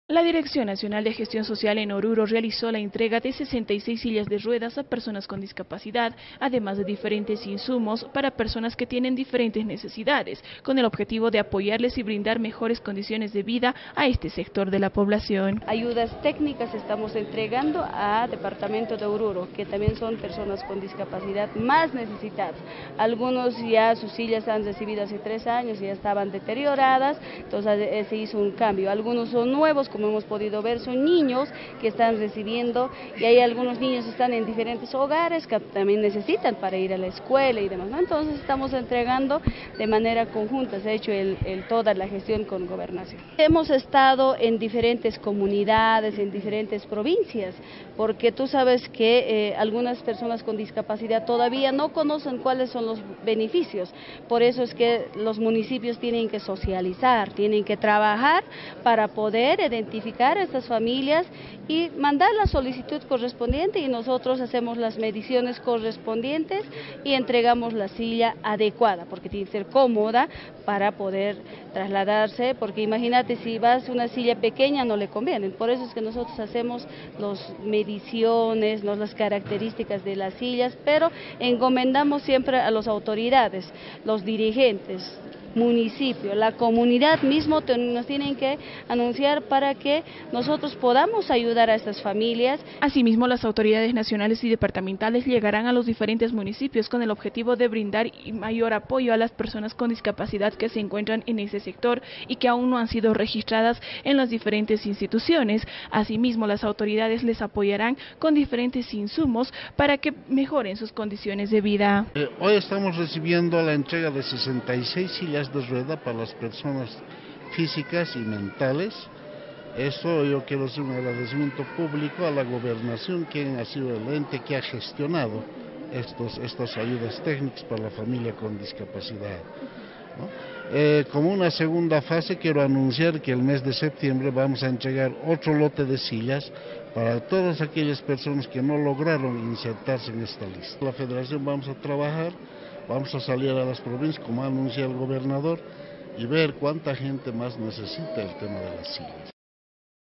La Dirección Nacional de Gestión Social en Oruro realizó la entrega de 66 sillas de ruedas a personas con discapacidad, además de diferentes insumos para personas que tienen diferentes necesidades, con el objetivo de apoyarles y brindar mejores condiciones de vida a este sector de la población. Ayudas técnicas estamos entregando a departamento de Oruro, que también son personas con discapacidad más necesitadas. Algunos ya sus sillas han recibido hace 3 años y ya estaban deterioradas, entonces se hizo un cambio. Algunos son nuevos, como hemos podido ver, son niños que están recibiendo, y hay algunos niños que están en diferentes hogares que también necesitan para ir a la escuela y demás, ¿no? Entonces estamos entregando de manera conjunta, se ha hecho toda la gestión con gobernación. Hemos estado en diferentes comunidades, en diferentes provincias, porque tú sabes que algunas personas con discapacidad todavía no conocen cuáles son los beneficios, por eso es que los municipios tienen que socializar, tienen que trabajar para poder identificar a estas familias y mandar la solicitud correspondiente, y nosotros hacemos las mediciones correspondientes y entregamos la silla adecuada, porque tiene que ser cómoda para poder trasladarse, porque imagínate, si vas a una silla pequeña no le conviene. Por eso es que nosotros hacemos las mediciones, las características de las sillas, pero encomendamos siempre a las autoridades, los dirigentes, municipio, la comunidad mismo nos tienen que anunciar para que nosotros podamos ayudar a estas familias. Asimismo, las autoridades nacionales y departamentales llegarán a los diferentes municipios con el objetivo de brindar mayor apoyo a las personas con discapacidad que se encuentran en ese sector y que aún no han sido registradas en las diferentes instituciones. Asimismo, las autoridades les apoyarán con diferentes insumos para que mejoren sus condiciones de vida. Hoy estamos recibiendo la entrega de 66 sillas de rueda para las personas físicas y mentales. Eso yo quiero hacer un agradecimiento público a la gobernación, quien ha sido el ente que ha gestionado estas ayudas técnicas para la familia con discapacidad, ¿no? Como una segunda fase quiero anunciar que el mes de septiembre vamos a entregar otro lote de sillas para todas aquellas personas que no lograron insertarse en esta lista. La federación vamos a trabajar, vamos a salir a las provincias, como anuncia el gobernador, y ver cuánta gente más necesita el tema de las sillas.